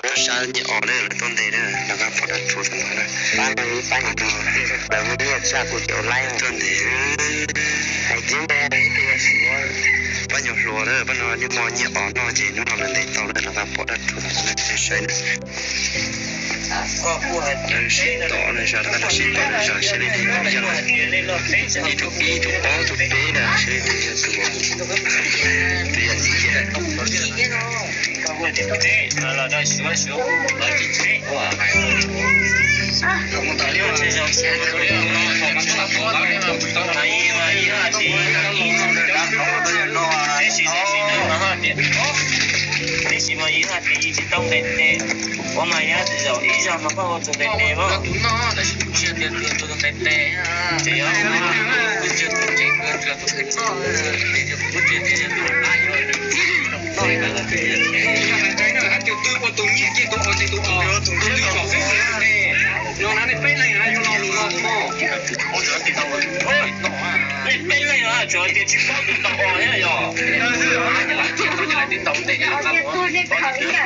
Tôi sao như ở đây là tôn đề đó là các phụ đặt chủ thằng đó ban đầu là một cái sao của chỗ lai tôn đề hay tiếng bé đấy thì là bao nhiêu số đó bao nhiêu như mọi như ở nó gì nó làm để tao là các phụ đặt chủ thằng đó để xây nữa shit tỏ này sao nó shit tỏ này sao sẽ đi đi cho đi thuộc ý thuộc ó thuộc bé là sẽ đi tụ thì anh gì vậy là đây sửa sửa lại thì thế không có liệu sẽ giống xe nó liệu nó không có phổ biến mà tao thấy mà ý là thì thế chỉ mà ý là thì chỉ tông đến thế có mà nhá thì rồi ý rằng nó có tông đến thế không đúng nó là chỉ chuyện tiền tiền tông đến thế thì á chuyện chuyện chuyện tôi thấy nó thì được bút tiền thì được ai rồi nói là cái nó ăn tiêu tư của tụng nhị kia tụng ở đây tụng ở tụng tư cho phép này nó nói phê này là nó luôn nó ôi trời thì tao ôi nó này phê này là trời thì chỉ có tụng tao ở thế rồi tiếng động thì tôi đi khởi cả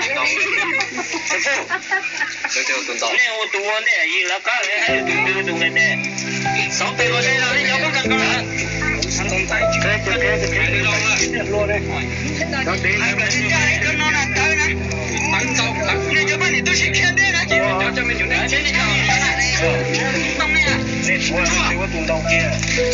nè ô tô nè gì là có hay tụng nè sáu tay vào đây là nó có cần con tay cái luôn đấy nó đến nó là tới nè bắn tàu nè cho bạn tôi sẽ khen đấy nè cho mình chỗ này đi tông nè để qua tụng đầu kia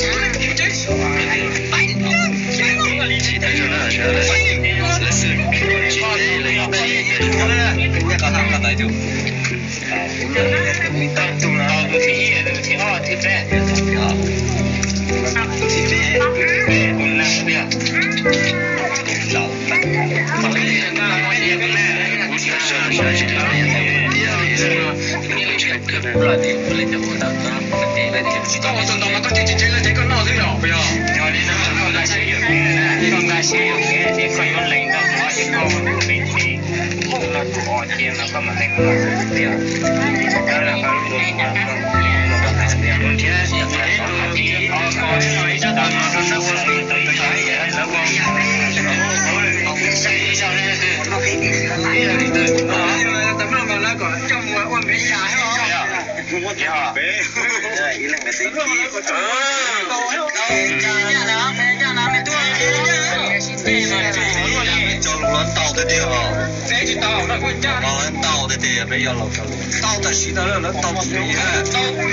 bây giờ là tao ta xí đó là tao xí ha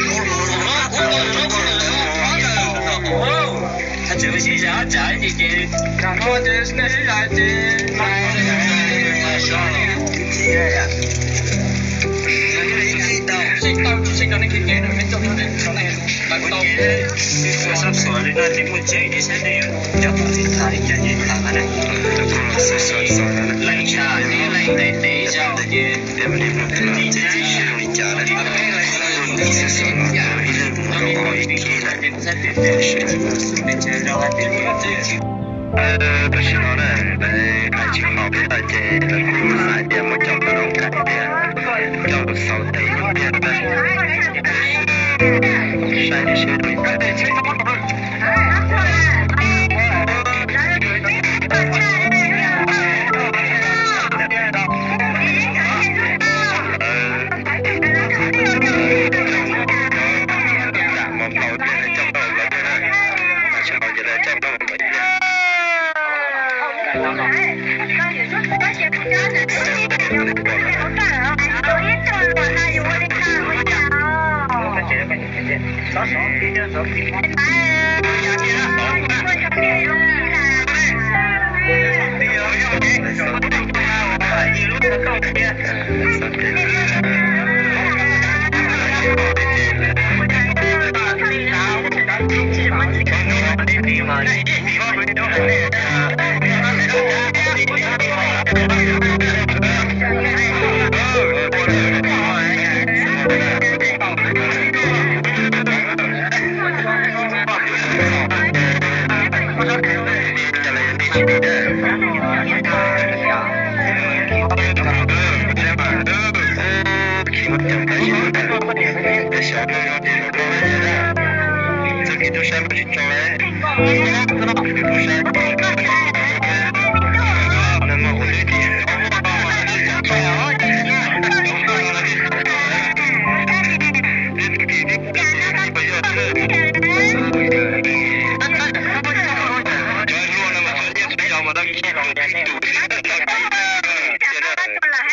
他这个是啥价的这然后这是那是啥的sinh đó nên kinh tế rồi bên trong này chỗ này là tao sắp sửa lên là đến một chế đi sẽ để cho tôi thì thấy cho nhìn thằng này lấy cha đi lấy để cho gì để mình đi một cái đi cha là đi đi sẽ sửa nhà đi lên nó đi đi là đến sẽ để chơi cho là đến bác sĩ nói này để phải chịu học biết là chế là cũng phải điểm một trong cái đồng cái điểm trong sau đây cũng biết đấy sai đi xe đuổi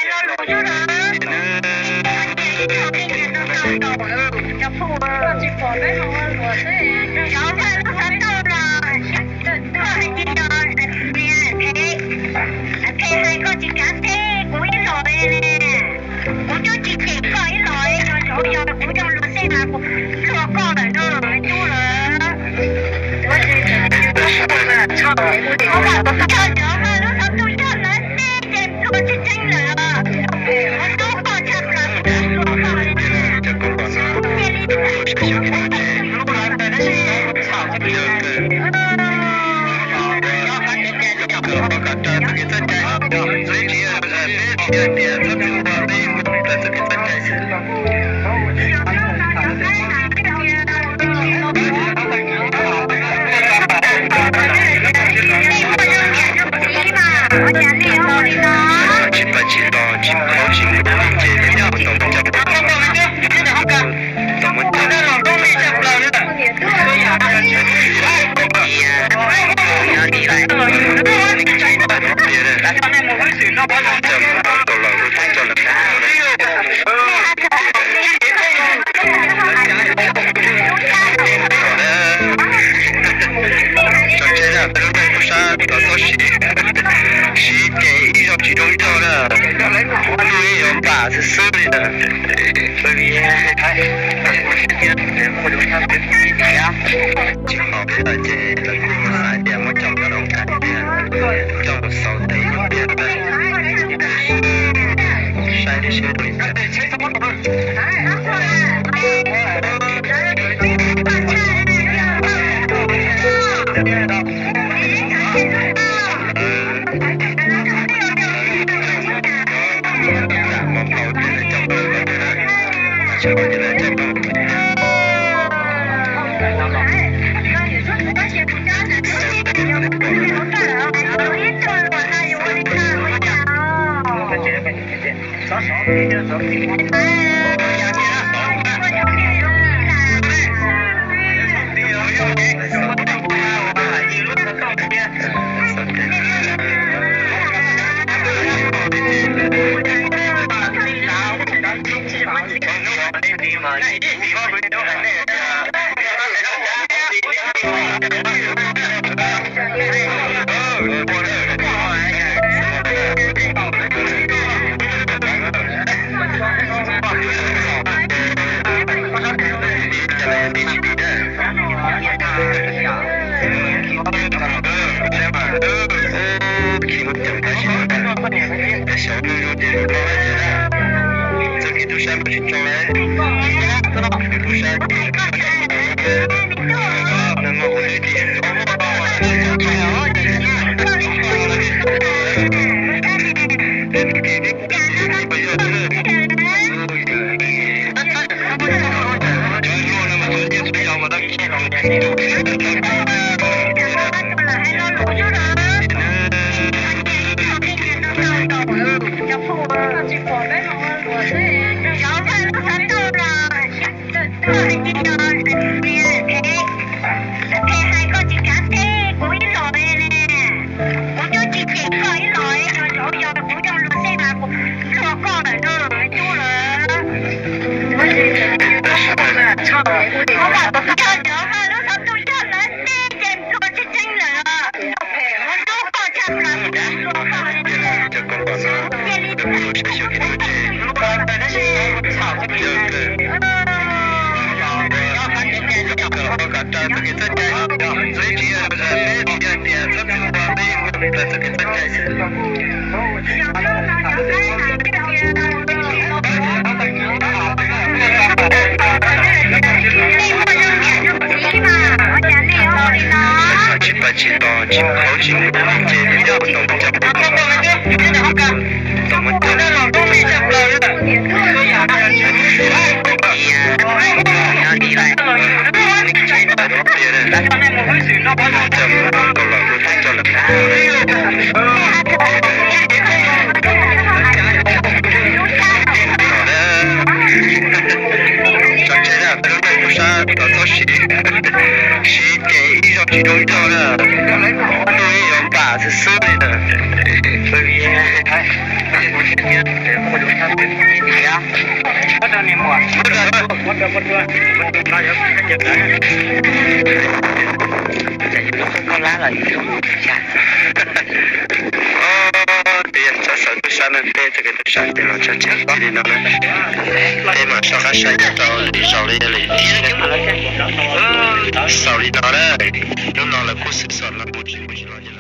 是死的，所以 nó không có lá là đúng chả thì chắc sợ tôi sang nên tê thì cái tôi sang thì nó chắc chắc thì nó tê mà sao khác sang cho đi sau đi lấy sau đi nó đấy lúc nào là cố sự sợ là một chuyện